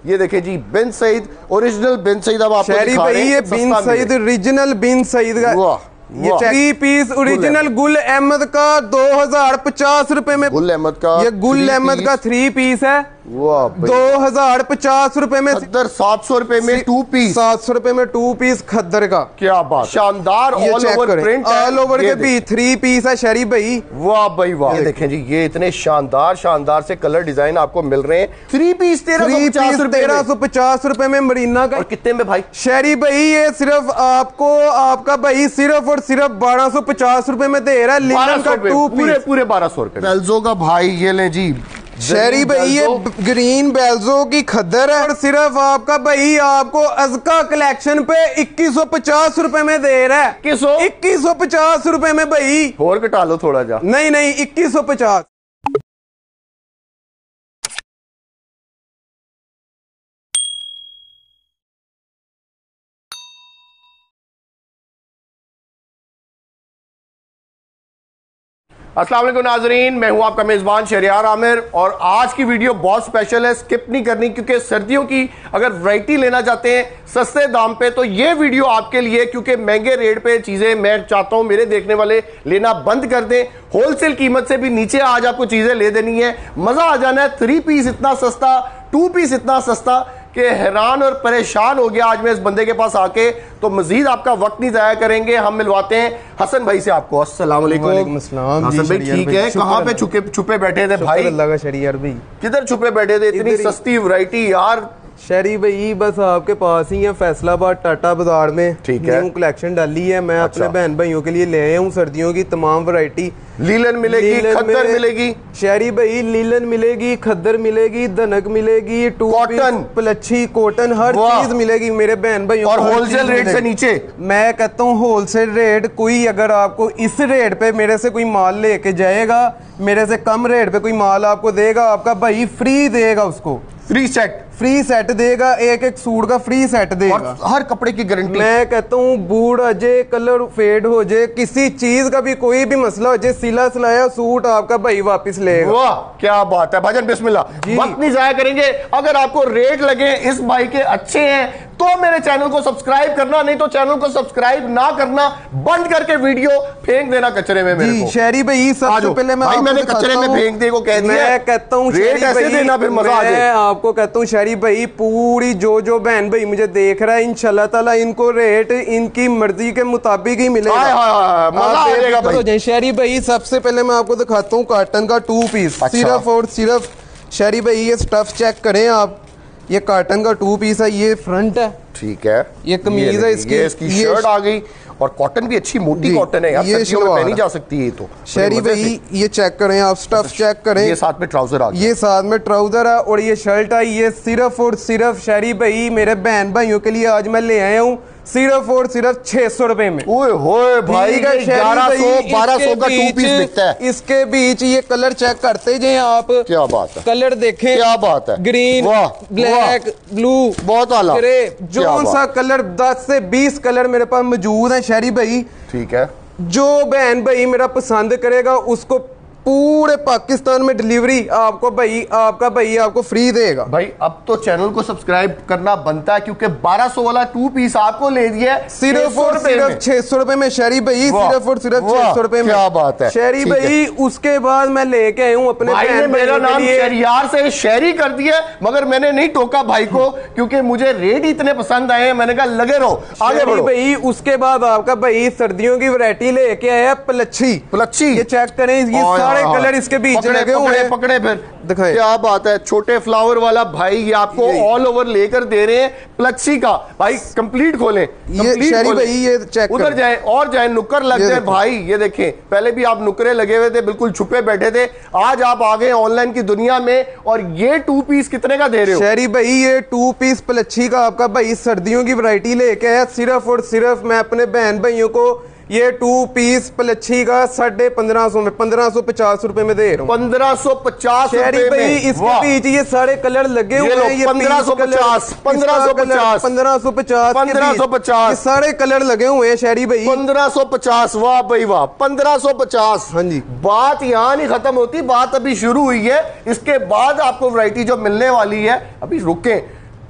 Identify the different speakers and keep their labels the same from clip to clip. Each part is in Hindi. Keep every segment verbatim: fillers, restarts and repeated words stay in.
Speaker 1: ये देखें जी बिन सईद, ओरिजिनल बिन सईद। अब आपको
Speaker 2: शहरी भाई ये बिन सईद ओरिजिनल बिन सईद का ये three piece original Gul Ahmed का दो हजार पचास रुपए में।
Speaker 1: गुल अहमद का
Speaker 2: ये गुल अहमद का थ्री पीस है दो हजार पचास रुपए में।
Speaker 1: खद्दर सात सौ रुपए में टू पीस,
Speaker 2: सात सौ रुपए में टू पीस खद्दर का।
Speaker 1: क्या बात, शानदार all over print,
Speaker 2: all over के भी थ्री पीस है शहरी भाई।
Speaker 1: वाह भाई वाह, ये देखें जी ये इतने शानदार शानदार से कलर डिजाइन आपको मिल रहे हैं। थ्री पीस तेरह सौ पचास रुपए में मरीना का। और कितने में भाई
Speaker 2: शहरी भाई? ये सिर्फ आपको आपका भाई सिर्फ और सिर्फ बारह सौ पचास रुपए में दे रहा है लिनन का टू पीस,
Speaker 1: पूरे पूरे बारह सौ रुपए। बेल्जो का भाई ये ले जी
Speaker 2: शहरी भाई ये ग्रीन बेल्जो की खद्दर है और सिर्फ आपका भाई आपको अजका कलेक्शन पे इक्कीस सौ पचास रुपए में दे रहा है। इक्कीस सौ पचास रुपए में भाई।
Speaker 1: और घटा लो थोड़ा जा।
Speaker 2: नहीं नहीं इक्कीस सौ पचास।
Speaker 1: अस्सलाम वालेकुम नाजरीन, मैं हूं आपका मेजबान शहरियार आमिर और आज की वीडियो बहुत स्पेशल है, स्किप नहीं करनी क्योंकि सर्दियों की अगर वैरायटी लेना चाहते हैं सस्ते दाम पे तो ये वीडियो आपके लिए, क्योंकि महंगे रेट पे चीजें मैं चाहता हूं मेरे देखने वाले लेना बंद कर दें। होलसेल कीमत से भी नीचे आज आपको चीजें ले देनी है, मजा आ जाना है। थ्री पीस इतना सस्ता, टू पीस इतना सस्ता कि हैरान और परेशान हो गया आज मैं इस बंदे के पास आके। तो मजीद आपका वक्त नहीं जाया करेंगे, हम मिलवाते हैं हसन भाई से आपको। अस्सलाम वालेकुम। हसन भाई ठीक है, कहाँ पे छुपे छुपे बैठे थे भाई?
Speaker 2: अल्लाह का शहरियार भाई
Speaker 1: किधर छुपे बैठे थे? इतनी सस्ती वैरायटी यार।
Speaker 2: शहरी भाई बस आपके पास ही है फैसलाबाद टाटा बाजार में।
Speaker 1: ठीक है,
Speaker 2: न्यू कलेक्शन डाली है, मैं
Speaker 1: अच्छा।
Speaker 2: अपने बहन भाइयों के लिए ले आया हूँ सर्दियों की तमाम वैरायटी।
Speaker 1: लीलन मिलेगी, खद्दर मिलेगी
Speaker 2: शहरी भाई, लीलन मिलेगी, खद्दर मिलेगी, धनक मिलेगी,
Speaker 1: कॉटन,
Speaker 2: पलच्छी, कॉटन, हर चीज मिलेगी मेरे बहन भाइयों।
Speaker 1: और होलसेल रेट से नीचे
Speaker 2: मैं कहता हूँ होलसेल रेट। कोई अगर आपको इस रेट पे मेरे से कोई माल लेके जाएगा, मेरे से कम रेट पे कोई माल आपको देगा, आपका भाई फ्री देगा उसको।
Speaker 1: फ्री सेट,
Speaker 2: फ्री सेट देगा, एक एक सूट का फ्री सेट देगा और
Speaker 1: हर कपड़े की गारंटी।
Speaker 2: मैं कहता हूँ बूढ़ आ जाए, कलर फेड हो जाए, किसी चीज का भी कोई भी मसला हो जाए, सिला सिलाया सूट आपका भाई वापस लेगा।
Speaker 1: वाह क्या बात है भाईजान, बिस्मिल्लाह। वक्त नहीं जाया करेंगे। अगर आपको रेट लगे इस भाई के अच्छे हैं तो मेरे चैनल को सब्सक्राइब करना, नहीं तो चैनल को सब्सक्राइब ना करना, बंद करके वीडियो फेंक देना कचरे में मेरे को।
Speaker 2: शहरी भाई सबसे पहले मैं
Speaker 1: भाई मैंने कचरे में फेंक दे को कह दिया।
Speaker 2: मैं कहता हूँ
Speaker 1: रेट ऐसे देना फिर मजा आ जाए।
Speaker 2: आपको कहता हूँ शहरी भाई पूरी जो जो बहन भाई मुझे देख रहा है इंशाल्लाह ताला इनको रेट इनकी मर्जी के मुताबिक ही मिलेगा।
Speaker 1: मजा आ जाएगा भाई।
Speaker 2: शहरी भाई सबसे पहले मैं आपको दिखाता हूँ कॉटन का टू पीस। सिर्फ और सिर्फ शहरी भाई ये स्टफ चेक करें आप, ये कॉटन का टू पीस है, ये फ्रंट है,
Speaker 1: ठीक है,
Speaker 2: ये कमीज है, इसकी
Speaker 1: ये इसकी शर्ट आ गई और कॉटन भी अच्छी मोटी कॉटन है यार,
Speaker 2: ये
Speaker 1: सर्दियों में पहनी जा सकती है। ये तो
Speaker 2: शहरी भाई ये चेक करें आप, स्टफ चेक करें,
Speaker 1: ये साथ में ट्राउजर आ गया,
Speaker 2: ये साथ में ट्राउजर है और ये शर्ट आई। ये सिर्फ और सिर्फ शहरी भाई मेरे बहन भाइयों के लिए आज मैं ले आया हूँ सिर्फ और सिर्फ छह सौ रुपए में।
Speaker 1: ओए होए भाई ग्यारह सौ बारह सौ का टू पीस बिकता है।
Speaker 2: इसके बीच ये कलर चेक करते जाए आप,
Speaker 1: क्या बात है,
Speaker 2: कलर देखें,
Speaker 1: क्या बात है,
Speaker 2: ग्रीन, ब्लैक, ब्लू,
Speaker 1: बहुत आला,
Speaker 2: ग्रे, जो सा कलर दस से बीस कलर मेरे पास मौजूद है शहरी भाई।
Speaker 1: ठीक है,
Speaker 2: जो बहन भाई मेरा पसंद करेगा उसको पूरे पाकिस्तान में डिलीवरी आपको भाई आपका भाई आपको फ्री देगा।
Speaker 1: भाई अब तो चैनल को सब्सक्राइब करना बनता है क्योंकि बारह सौ वाला टू पीस आपको ले दिया है
Speaker 2: सिर्फ और सिर्फ छह सौ रुपए में शहरी भाई, सिर्फ और सिर्फ छह सौ रुपए में।
Speaker 1: क्या बात है
Speaker 2: शहरी भाई। उसके बाद मैं लेके आया हूँ अपने
Speaker 1: भाई ने मेरा नाम शहरियार से शहरी कर दिया, मगर मैंने नहीं टोका भाई को क्योंकि मुझे रेट इतने पसंद आए हैं। मैंने कहा लगे रहो आगे बढ़ो भाई।
Speaker 2: उसके बाद आपका भाई सर्दियों की वैरायटी लेके आया पलच्छी।
Speaker 1: पलच्छी ये
Speaker 2: चेक करें, ये सारे कलर इसके बीच लगे हुए हैं।
Speaker 1: पकड़े फिर दिखाएं, क्या बात है। छोटे फ्लावर वाला भाई ये आपको ऑल ओवर लेकर दे रहे हैं प्लच्छी का। भाई कंप्लीट खोलें,
Speaker 2: ये शहरी भाई ये चेक
Speaker 1: उधर जाए और जाए, नुक्कर लग जाए भाई। ये देखें, पहले भी आप नुकरे लगे हुए थे, बिल्कुल छुपे बैठे थे, आज आप आ गए ऑनलाइन की दुनिया में। और ये टू पीस कितने का दे रहे हो
Speaker 2: शहरी भाई? ये टू पीस प्लच्छी का आपका भाई सर्दियों की वैरायटी लेके आया सिर्फ और सिर्फ मैं अपने बहन भाइयों को ये टू पीस प्लच्छी का साढ़े पंद्रह सौ में पंद्रह सौ पचास रुपए में दे रहा हूँ।
Speaker 1: पंद्रह सौ पचास
Speaker 2: शहरी भाई इसके बीच ये सारे कलर लगे हुए हैं। ये
Speaker 1: पंद्रह सौ पचास पंद्रह सौ पचास
Speaker 2: पंद्रह सौ पचास
Speaker 1: पंद्रह सौ पचास
Speaker 2: सारे कलर लगे हुए हैं शहरी भाई।
Speaker 1: पंद्रह सौ पचास वाह भाई वाह, पंद्रह सौ पचास।
Speaker 2: हाँ जी,
Speaker 1: बात यहाँ नहीं खत्म होती, बात अभी शुरू हुई है। इसके बाद आपको वैरायटी जो मिलने वाली है, अभी रुके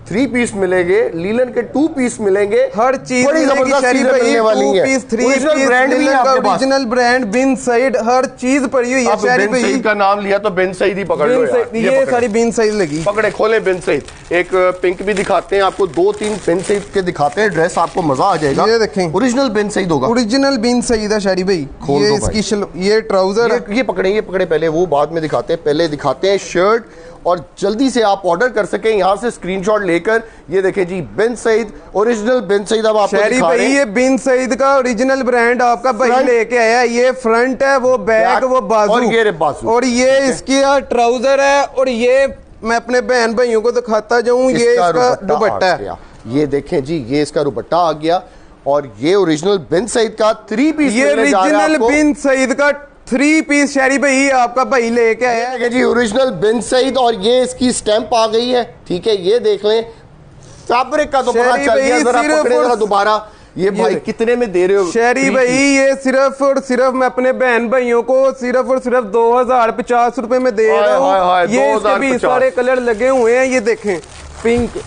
Speaker 1: थ्री पीस मिलेंगे, लीलन के टू पीस मिलेंगे,
Speaker 2: हर चीज
Speaker 1: बड़ी जबरदस्त चीजें मिलने वाली हैं।
Speaker 2: Piece, three
Speaker 1: original
Speaker 2: piece,
Speaker 1: brand भी है आपके पास,
Speaker 2: ओरिजिनल ब्रांड बिन सईद, हर चीज पड़ी हुई है।
Speaker 1: बिन सईद का नाम लिया तो बिन सईद ही पकड़ लो यार।
Speaker 2: ये, ये सारी बिन सईद लगी,
Speaker 1: पकड़े खोले बिन सईद। एक पिंक भी दिखाते हैं आपको, दो तीन बिन सईद के दिखाते हैं ड्रेस, आपको मजा आ जाएगा।
Speaker 2: ये देखें,
Speaker 1: ओरिजिनल बिन सईद होगा,
Speaker 2: ओरिजिनल बिन सईद है शारी भाई। ये इसकी ये ट्राउजर,
Speaker 1: ये, ये पकड़े ये पकड़े पहले वो बाद में दिखाते हैं, पहले दिखाते हैं शर्ट, और जल्दी से आप ऑर्डर कर सकें यहां से स्क्रीनशॉट लेकर। ये देखें जी बिन सईद, ओरिजिनल बिन सईद अब आपको दिखा रहे हैं।
Speaker 2: ये बिन सईद का ओरिजिनल ब्रांड आपका भाई लेके आया। ये फ्रंट है, वो बैक, वो बाजू, और
Speaker 1: ये बाजू,
Speaker 2: और ये इसकी ट्राउजर है। और ये मैं अपने बहन भाइयों को दिखाता जाऊं, ये इसका दुपट्टा है।
Speaker 1: ये देखें जी, ये इसका दुपट्टा आ गया, और ये ओरिजिनल बिन सईद का थ्री पीस,
Speaker 2: ये ओरिजिनल बिन सईद का थ्री पीस शहरी भाई आपका भाई लेके आया है
Speaker 1: जी, ओरिजिनल बिन सईद। और ये इसकी स्टैंप आ गई है, ठीक है। ये देख लें, फैब्रिक का तो पता चल गया, जरा पकड़े जरा दोबारा। ये भाई कितने में दे रहे हो
Speaker 2: शहरी भाई? ये सिर्फ और सिर्फ मैं अपने बहन भाइयों को सिर्फ और सिर्फ दो हजार पचास रुपए में दे रहा हूँ। ये इसके भी सारे कलर लगे हुए हैं, ये देखें, पिंक,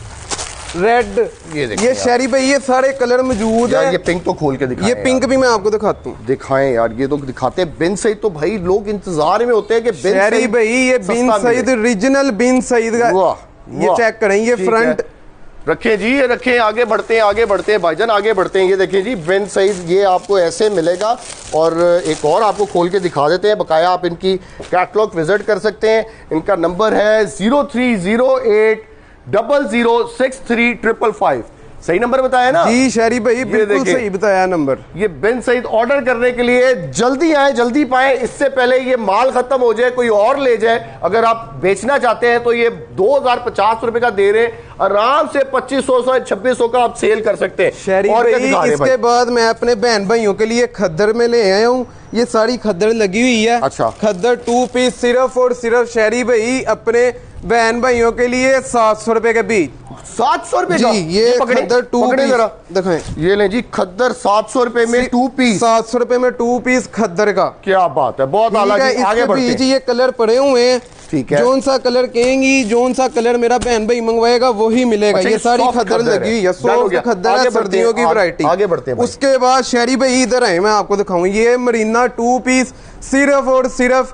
Speaker 2: रेड,
Speaker 1: ये
Speaker 2: ये शहरी भाई ये सारे कलर मौजूद है।
Speaker 1: ये पिंक तो खोल के दिखाएं,
Speaker 2: ये पिंक भी मैं आपको दिखाता हूँ,
Speaker 1: दिखाएं यार। ये तो दिखाते हैं बिन सईद, तो भाई लोग इंतजार में होते हैं कि बिन
Speaker 2: शहरी भाई ये बिन सईद, ओरिजिनल बिन सईद का। ये चेक करें, ये फ्रंट
Speaker 1: रखें जी, ये रखें। आगे बढ़ते हैं, आगे बढ़ते हैं भाईजान, आगे बढ़ते हैं। ये देखें जी बिन सईद, ये आपको ऐसे मिलेगा। और एक और आपको खोल के दिखा देते हैं, बकाया आप इनकी कैटलॉग विजिट कर सकते हैं। इनका नंबर है zero three zero eight double zero six three triple five. सही नंबर बताया ना
Speaker 2: जी शहरी भाई? बिल्कुल सही बताया नंबर।
Speaker 1: ये बिन सईद ऑर्डर करने के लिए जल्दी आए, जल्दी पाए, इससे पहले ये माल खत्म हो जाए, कोई और ले जाए। अगर आप बेचना चाहते हैं तो ये दो हजार पचास रुपए का दे रहे, आराम से पच्चीस सौ से छब्बीस सौ का आप सेल कर सकते हैं।
Speaker 2: शहरी भाई इसके बाद मैं अपने बहन भाइयों के लिए खद्दर में ले आया हूँ। ये सारी खद्दर लगी हुई है।
Speaker 1: अच्छा,
Speaker 2: खद्दर टू पीस सिर्फ और सिर्फ शहरी भाई अपने बहन भाइयों के लिए सात सौ रुपए के बीच।
Speaker 1: सात सौ रुपए
Speaker 2: जी, ये खद्दर टू पीस दिखाएं।
Speaker 1: ये ले जी खद्दर सात सौ रुपए में टू पीस,
Speaker 2: सात सौ रुपए में टू पीस खद्दर का।
Speaker 1: क्या बात है, बहुत आला। आगे बढ़ते हैं,
Speaker 2: ये कलर पड़े हुए हैं,
Speaker 1: ठीक है।
Speaker 2: जोन सा कलर कहेंगी, जोन सा कलर मेरा बहन भाई मंगवाएगा वही मिलेगा। अच्छा, ये सारी खद्दर लगी हुई है, सॉफ्ट खद्दर है, सर्दियों की वैरायटी।
Speaker 1: आगे बढ़ते हैं।
Speaker 2: उसके बाद शहरी भाई इधर आए, मैं आपको दिखाऊं। ये मरीना टू पीस सिर्फ और सिर्फ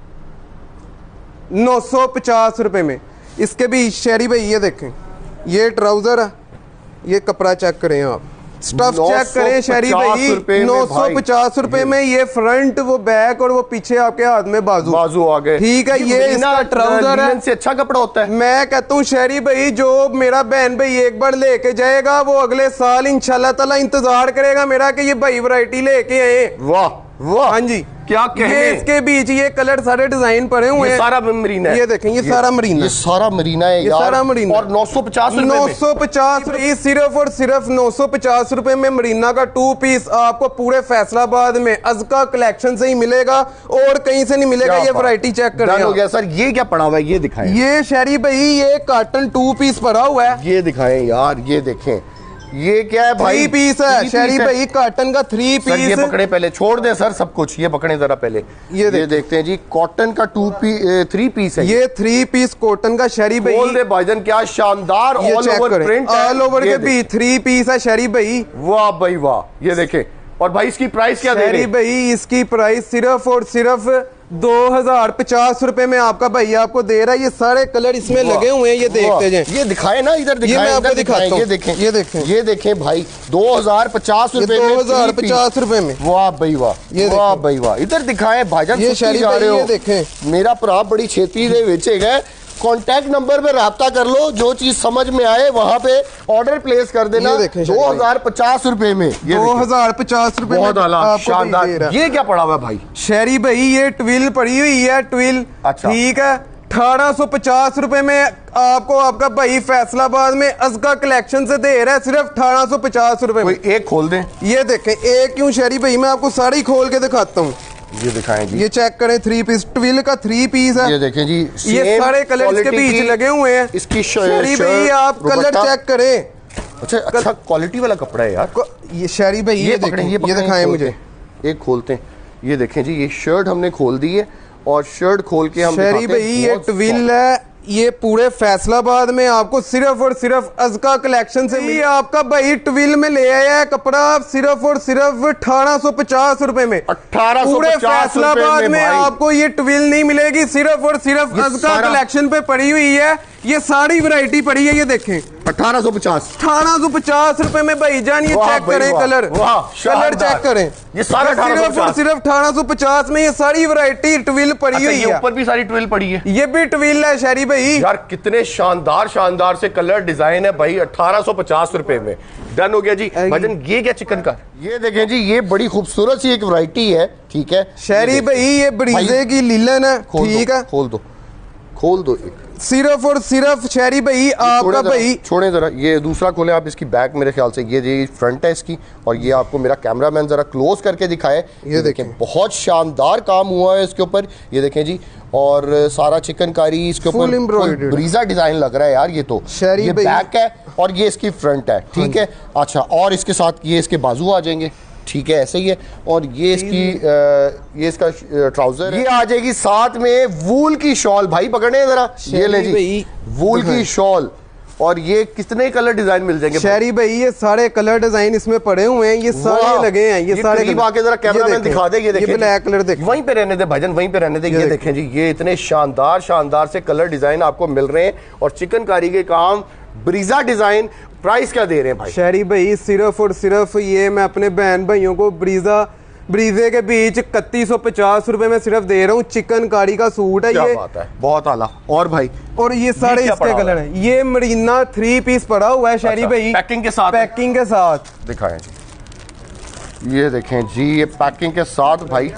Speaker 2: नौ सौ पचास रुपए में। इसके भी शहरी भाई ये देखें, ये ट्राउजर है, ये कपड़ा चेक करें आप, स्टफ चेक करें शहरी भाई, नौ सौ पचास रुपए में। ये फ्रंट, वो बैक, और वो पीछे आपके हाथ में बाजू
Speaker 1: बाजू आ गए,
Speaker 2: ठीक है। ये इसका ट्राउजर है,
Speaker 1: से अच्छा कपड़ा होता है।
Speaker 2: मैं कहता हूँ शहरी भाई, जो मेरा बहन भाई एक बार लेके जाएगा वो अगले साल इंशाल्लाह ताला इंतजार करेगा मेरा कि ये भाई वैरायटी लेके आए।
Speaker 1: वाह वाह,
Speaker 2: हाँ जी,
Speaker 1: क्या कहने।
Speaker 2: ये इसके बीच ये कलर सारे डिजाइन पड़े हुए हैं,
Speaker 1: सारा मरीना है।
Speaker 2: ये देखें, ये, ये सारा मरीना,
Speaker 1: ये सारा मरीना है,
Speaker 2: ये सारा मरीना।
Speaker 1: और नौ सौ पचास
Speaker 2: नौ सौ पचास सिर्फ और सिर्फ नौ सौ पचास रुपए में मरीना का टू पीस आपको पूरे फैसलाबाद में अज़का कलेक्शन से ही मिलेगा, और कहीं से नहीं मिलेगा। ये वैरायटी चेक कर
Speaker 1: हो गया सर। ये क्या पड़ा हुआ है, ये दिखाएं।
Speaker 2: ये शहरी भाई ये कॉटन टू पीस पड़ा हुआ है,
Speaker 1: ये दिखाएं यार। ये देखें, ये क्या है भाई?
Speaker 2: थ्री पीस है शहरी भाई, कॉटन का थ्री पीस।
Speaker 1: ये पकड़े पहले, छोड़ दे सर सब कुछ, ये पकड़े जरा पहले। ये, ये देखते हैं जी, कॉटन का टू पी थ्री पीस है।
Speaker 2: ये थ्री पीस कॉटन का शहरी भाई,
Speaker 1: बोल दे भाईजान, क्या शानदार all over print,
Speaker 2: all over के भी थ्री पीस है शहरी भाई।
Speaker 1: वाह भाई वाह, ये देखे। और भाई इसकी प्राइस क्या दे रहे हैं
Speaker 2: भाई? इसकी प्राइस सिर्फ और सिर्फ दो हजार पचास रुपए में आपका भाई आपको दे रहा है। ये सारे कलर इसमें लगे हुए हैं, ये देखते जाएं।
Speaker 1: ये दिखाए ना, इधर दिखाएं,
Speaker 2: ये मैं आपको दिखाता हूं।
Speaker 1: ये देखें,
Speaker 2: ये देखें,
Speaker 1: ये देखें भाई, दो हजार पचास रुपए में,
Speaker 2: दो हजार पचास रुपए में।
Speaker 1: वाह भाई वाह, ये वाह भाई वाह। इधर दिखाएं भाईजान,
Speaker 2: ये शहरी
Speaker 1: जा रहे हो।
Speaker 2: ये देखें,
Speaker 1: मेरा भरा बड़ी छेती दे बेचे गए। कॉन्टैक्ट नंबर पे राब्ता कर लो, जो चीज समझ में आए वहां पे ऑर्डर प्लेस कर देना। दो हजार पचास रुपए में,
Speaker 2: दो हजार पचास रुपए
Speaker 1: बहुत शानदार। ये क्या पड़ा हुआ भाई?
Speaker 2: शहरी भाई ये ट्विल पड़ी हुई है, ट्विल।
Speaker 1: अच्छा,
Speaker 2: ठीक है। अठारह सौ पचास रुपए में आपको आपका भाई फैसलाबाद में अज़का कलेक्शन से दे रहा है, सिर्फ अठारह सौ पचास रुपए में।
Speaker 1: एक खोल दे,
Speaker 2: ये देखें, एक क्यों शहरी भाई, मैं आपको सारी खोल के दिखाता हूँ।
Speaker 1: ये दिखाएं जी,
Speaker 2: ये चेक करें, थ्री पीस ट्विल का थ्री पीस है।
Speaker 1: ये देखें जी,
Speaker 2: ये सारे कलर इसके बीच लगे हुए हैं।
Speaker 1: इसकी
Speaker 2: शहरी भाई आप कलर चेक करें।
Speaker 1: अच्छा अच्छा क्वालिटी वाला कपड़ा है यार
Speaker 2: ये शहरी भाई। ये देखें, ये दिखाएं मुझे,
Speaker 1: एक खोलते हैं। ये देखें जी, ये शर्ट हमने खोल दी है, और शर्ट खोल के हम
Speaker 2: शहरी भाई ये ट्विल है, ये पूरे फैसलाबाद में आपको सिर्फ और सिर्फ अज़का कलेक्शन से ये आपका भाई ट्विल में ले आया है कपड़ा सिर्फ और सिर्फ अठारह सौ पचास रुपए में।
Speaker 1: अठारह
Speaker 2: पूरे फैसलाबाद में आपको ये ट्विल नहीं मिलेगी, सिर्फ और सिर्फ अज़का कलेक्शन पे पड़ी हुई है। ये सारी वैरायटी पड़ी है, ये देखें
Speaker 1: अठारह सौ पचास
Speaker 2: अठारह सौ पचास रुपए में भाई जान। ये चेक करें कलर, कलर चेक करें,
Speaker 1: ये सारा
Speaker 2: सिर्फ और सिर्फ अठारह सौ पचास में ये सारी वैरायटी ट्विल पड़ी हुई है।
Speaker 1: ऊपर भी सारी ट्विल पड़ी है,
Speaker 2: ये भी ट्विल है शहरी भाई।
Speaker 1: यार कितने शानदार शानदार से कलर डिजाइन है भाई, अठारह सौ पचास रुपए में डन हो गया जी। भजन ये क्या चिकन का, ये देखें जी, ये बड़ी खूबसूरत सी एक वैरायटी है, ठीक है
Speaker 2: शहरी भाई। ये ब्रीजे की लीलन है, ठीक है,
Speaker 1: खोल दो खोल दो एक
Speaker 2: सिर्फ और सिर्फ शहरी भाई आपका भाई।
Speaker 1: छोड़े जरा, ये दूसरा खोले आप, इसकी बैक मेरे ख्याल से ये ये फ्रंट है इसकी, और ये आपको मेरा कैमरामैन जरा क्लोज करके दिखाए। ये देखें बहुत शानदार काम हुआ है इसके ऊपर, ये देखें जी। और सारा चिकनकारी इसके ऊपर ब्रीजा डिजाइन लग रहा है यार। ये तो ये बैक है और ये इसकी फ्रंट है, ठीक है। अच्छा, और इसके साथ ये इसके बाजू आ जाएंगे, ठीक है, ऐसे ही है। और ये इसकी आ, ये इसका ट्राउजर, ये आ जाएगी साथ में वूल की शॉल। भाई पकड़े जरा, ये ले जी वूल की शॉल। और ये कितने कलर डिजाइन मिल जाएंगे
Speaker 2: शहरी भाई? ये सारे कलर डिजाइन इसमें पड़े हुए हैं, ये सारे लगे हैं, ये, ये सारे
Speaker 1: आके जरा कैमरामैन दिखा दे। ये देखें
Speaker 2: ब्लैक कलर देखें,
Speaker 1: वहीं पे रहने दे भजन, वहीं पे रहने दे। ये देखें जी, ये इतने शानदार शानदार से कलर डिजाइन आपको मिल रहे हैं। और चिकनकारी के काम, ब्रीजा डिजाइन, प्राइस क्या दे रहे हैं भाई?
Speaker 2: शहरी भाई सिर्फ और सिर्फ ये मैं अपने बहन भाइयों को ब्रीजा ब्रीजे के बीच इकतीस सौ पचास रुपए में सिर्फ दे रहा हूँ। चिकनकारी का सूट है,
Speaker 1: क्या
Speaker 2: ये
Speaker 1: बात है, बहुत आला। और भाई
Speaker 2: और ये सारे इसके कलर हैं। ये मरीना थ्री पीस पड़ा हुआ है शहरी भाई,
Speaker 1: पैकिंग के साथ,
Speaker 2: पैकिंग के साथ
Speaker 1: दिखाएं जी। ये देखें जी, ये पैकिंग के साथ भाई,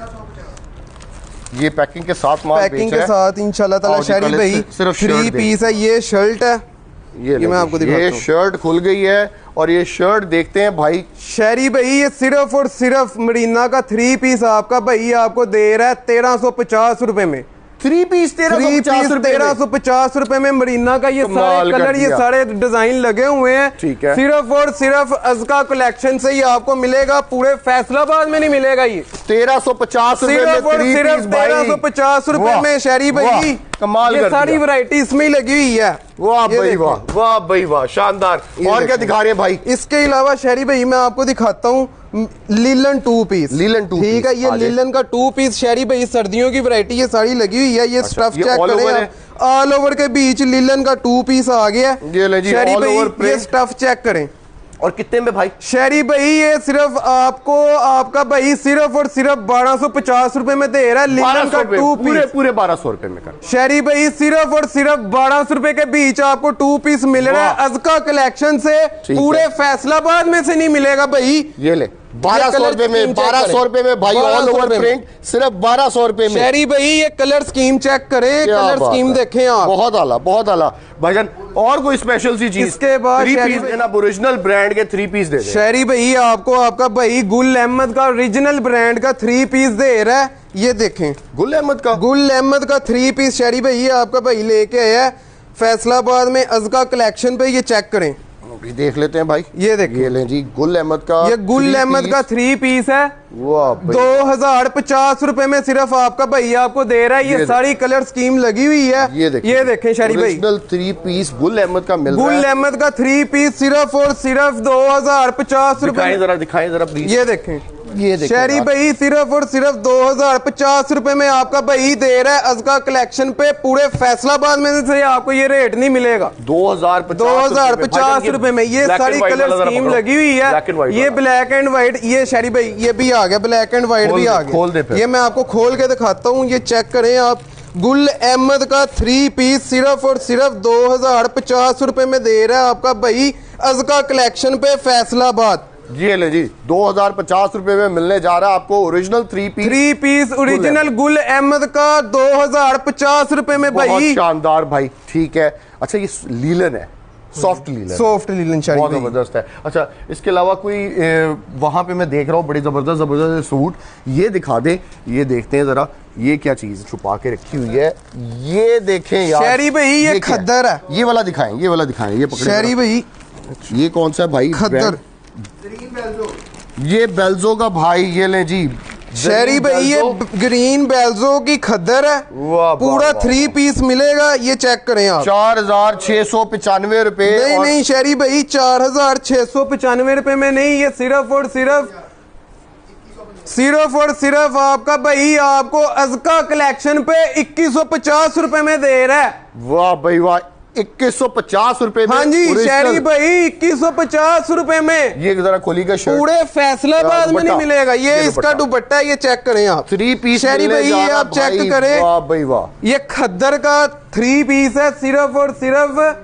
Speaker 1: ये पैकिंग के साथ माल
Speaker 2: पैकिंग के साथ इंशाल्लाह ताला शहरी भाई। सिर्फ थ्री पीस है, ये शर्ट है,
Speaker 1: ये, ये मैं आपको दिखाता हूं। ये शर्ट खुल गई है और ये शर्ट देखते हैं भाई
Speaker 2: शहरी भाई। ये सिर्फ और सिर्फ मरीना का थ्री पीस आपका भाई आपको दे रहा है तेरह सौ पचास रुपए में।
Speaker 1: थ्री पीस तेरह सौ पचास रुपए
Speaker 2: तेरह सौ पचास रुपए में मरीना का ये सारे कलर, ये सारे डिजाइन लगे हुए हैं,
Speaker 1: ठीक है।
Speaker 2: सिर्फ और सिर्फ अज़का कलेक्शन से ही आपको मिलेगा, पूरे फैसलाबाद में नहीं मिलेगा। ये
Speaker 1: तेरह सौ पचास
Speaker 2: सिर्फ और सिर्फ तेरह सौ पचास रुपए में शहरी भाई।
Speaker 1: कमाल,
Speaker 2: ये सारी वैरायटी इसमें ही लगी हुई है।
Speaker 1: वाह भाई वाह, वाह भाई वाह, शानदार। और क्या दिखा रहे हैं भाई?
Speaker 2: इसके अलावा शहरी भाई मैं आपको दिखाता हूँ linen two piece,
Speaker 1: linen two,
Speaker 2: ठीक है। ये लीलन का टू पीस शहरी भाई, सर्दियों की वैरायटी ये सारी लगी हुई है। ये स्टफ चेक करें, ऑल ओवर के बीच लीलन का टू पीस आ गया शहरी भाई। ये स्टफ चेक करें।
Speaker 1: और कितने में भाई
Speaker 2: शहरी भाई? ये सिर्फ आपको आपका भाई सिर्फ और सिर्फ बारह सौ पचास रुपए में दे रहा है लीलन का टू पीस,
Speaker 1: पूरे पूरे बारह सौ रुपए में कर
Speaker 2: शहरी भाई। सिर्फ और सिर्फ बारह सौ रुपए के बीच आपको टू पीस मिल रहा है अज़का कलेक्शन से, पूरे फैसलाबाद में से नहीं मिलेगा भाई।
Speaker 1: ये ले बारह सौ रुपए में, बारह सौ रुपए में भाई, ऑल ओवर प्रिंट सिर्फ बारह सौ रुपए में।
Speaker 2: शहरी भाई ये कलर स्कीम चेक करें, कलर स्कीम देखें आप,
Speaker 1: बहुत आला, बहुत आला भजन। और कोई स्पेशल सी चीज?
Speaker 2: इसके बाद
Speaker 1: थ्री पीस देना, ओरिजिनल ब्रांड के थ्री पीस दे दे
Speaker 2: शहरी भाई आपको। आपका भाई गुल अहमद का ओरिजिनल ब्रांड का थ्री पीस दे रहा है, ये देखें
Speaker 1: गुल अहमद का,
Speaker 2: गुल अहमद का थ्री पीस शहरी भाई आपका भाई लेके आया फैसलाबाद में अज़का कलेक्शन पे। ये चेक करें,
Speaker 1: देख लेते हैं भाई।
Speaker 2: ये देखिए,
Speaker 1: ये लें जी गुल अहमद का,
Speaker 2: ये गुल अहमद का थ्री पीस है। दो हजार पचास रुपए में सिर्फ आपका भैया आपको दे रहा है। ये, ये सारी कलर स्कीम लगी हुई है।
Speaker 1: ये देखें,
Speaker 2: ये देखें शरी भाई,
Speaker 1: थ्री पीस गुल अहमद का मिल रहा है।
Speaker 2: गुल अहमद का थ्री पीस सिर्फ और सिर्फ दो हजार पचास रुपए।
Speaker 1: जरा दिखाएं जरा प्लीज।
Speaker 2: ये देखें,
Speaker 1: ये
Speaker 2: शहरी भाई सिर्फ और सिर्फ दो हजार पचास रुपए में आपका भाई दे रहा है अज़का कलेक्शन पे। पूरे फैसलाबाद में से आपको ये रेट नहीं मिलेगा।
Speaker 1: दो हजार
Speaker 2: दो हजार पचास रुपए में ये सारी कलर स्कीम लगी हुई है। ये ब्लैक एंड व्हाइट, ये शहरी भाई ये भी आ गया, ब्लैक एंड व्हाइट भी आ गया। ये मैं आपको खोल के दिखाता हूँ, ये चेक करें आप। गुल अहमद का थ्री पीस सिर्फ और सिर्फ दो हजार पचास रुपए में दे रहा है आपका भाई अज़का कलेक्शन पे फैसलाबाद।
Speaker 1: जी ले जी, दो हजार पचास रुपए में मिलने जा रहा है आपको original three piece
Speaker 2: three piece original Gul Ahmed का दो हजार पचास रुपए में भाई।
Speaker 1: बहुत शानदार भाई, ठीक है। अच्छा ये लीलन है, सॉफ्ट लीलन,
Speaker 2: सॉफ्ट लीलन
Speaker 1: बहुत जबरदस्त है। अच्छा इसके अलावा कोई वहां पे मैं देख रहा हूँ बड़ी जबरदस्त जबरदस्त सूट, ये दिखा दे, ये देखते हैं जरा। ये क्या चीज छुपा के रखी हुई है, ये देखें यार
Speaker 2: शहरी भाई, ये, ये खद्दर है।
Speaker 1: ये वाला दिखाएं, ये वाला दिखाएं, ये पकड़े
Speaker 2: शहरी भाई।
Speaker 1: ये कौन सा भाई?
Speaker 2: खद्दर,
Speaker 1: ये बेल्जो का भाई। ये ले जी,
Speaker 2: शहरी भाई ये ग्रीन बेल्जो की खद्दर है, पूरा थ्री पीस मिलेगा। ये चेक करें आप,
Speaker 1: चार हजार छह सौ पचानवे रुपए।
Speaker 2: नहीं नहीं शहरी भाई, चार हजार छह सौ पचानवे रुपए में नहीं, ये सिर्फ और सिर्फ सिर्फ और सिर्फ आपका भाई आपको अज़का कलेक्शन पे इक्कीस सौ पचास रुपए में दे रहा है।
Speaker 1: वाह भाई वाह, इक्कीस सौ पचास रुपए में।
Speaker 2: हाँ जी शहरी भाई, इक्कीस सौ पचास रुपए में।
Speaker 1: ये जरा खोली का शर्ट
Speaker 2: पूरे फैसलाबाद में नहीं मिलेगा। ये, ये इसका दुपट्टा है, ये चेक करें आप,
Speaker 1: थ्री पीस
Speaker 2: शहरी भाई ये आप चेक करें।
Speaker 1: वाह भाई वाह,
Speaker 2: ये खद्दर का थ्री पीस है, सिर्फ और सिर्फ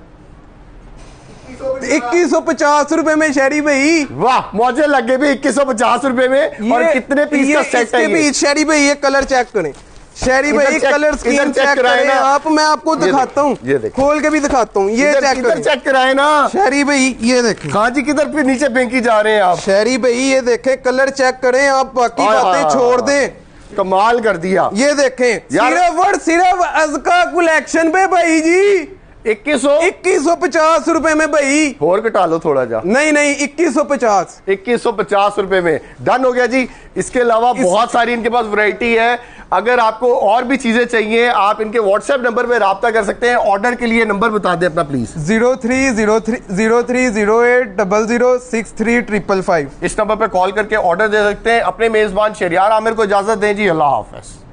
Speaker 2: इक्कीस सौ पचास रुपए में शहरी भाई।
Speaker 1: वाह मौजे लगे भी इक्कीस सौ पचास रुपए में। और कितने पीस का सेट है ये?
Speaker 2: शहरी भाई ये कलर चेक करें, शहरी भाई कलर स्कीम चेक करें आप, मैं आपको दिखाता हूँ, खोल के भी दिखाता हूँ। ये चेक करें,
Speaker 1: चेक कराए ना
Speaker 2: शहरी भाई, ये देखें।
Speaker 1: हाँ जी, किधर पे नीचे फेंकी जा रहे हैं आप?
Speaker 2: शहरी भाई ये देखें, कलर चेक करें आप, बाकी बातें छोड़ दें।
Speaker 1: कमाल कर दिया।
Speaker 2: ये देखें, सिर्फ और सिर्फ अज़का कलेक्शन पे भाई जी
Speaker 1: इक्कीस सौ
Speaker 2: इक्कीस सौ पचास रुपए में भाई।
Speaker 1: और घटा लो थोड़ा जा।
Speaker 2: नहीं नहीं इक्कीस सौ पचास
Speaker 1: इक्कीस सौ पचास रुपए में डन हो गया जी। इसके अलावा इस... बहुत सारी इनके पास वैरायटी है। अगर आपको और भी चीजें चाहिए, आप इनके व्हाट्सएप नंबर पे राब्ता कर सकते हैं। ऑर्डर के लिए नंबर बता दें अपना please.
Speaker 2: Zero three zero three zero three zero eight double zero six three triple five.
Speaker 1: इस नंबर पे कॉल करके ऑर्डर दे सकते हैं। अपने मेजबान शहरियार आमिर को इजाजत दें जी, अल्लाह हाफिज।